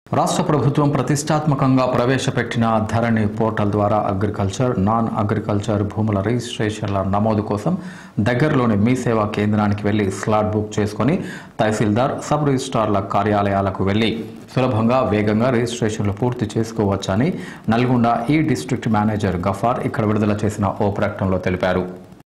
రాష్ట్ర ప్రభుత్వం ప్రతిష్టాత్మకంగా ప్రవేశపెట్టిన ధరణి పోర్టల్ ద్వారా అగ్రికల్చర్, నాన్ అగ్రికల్చర్ భూముల రిజిస్ట్రేషన్ల నమోదు కోసం దగ్గరలోని మీ సేవా కేంద్రానికి వెళ్లి స్లాట్ బుక్ చేసుకుని తహసీల్దార్, సబ్ రిజిస్ట్రార్ల కార్యాలయాలకు వెళ్లి సులభంగా వేగంగా రిజిస్ట్రేషన్లు పూర్తి చేసుకోవచ్చని నల్గొండ ఈ డిస్ట్రిక్ట్ మేనేజర్ గఫార్ ఇక్కడ విడుదల చేసిన ఓ ప్రకటనలో తెలిపారు.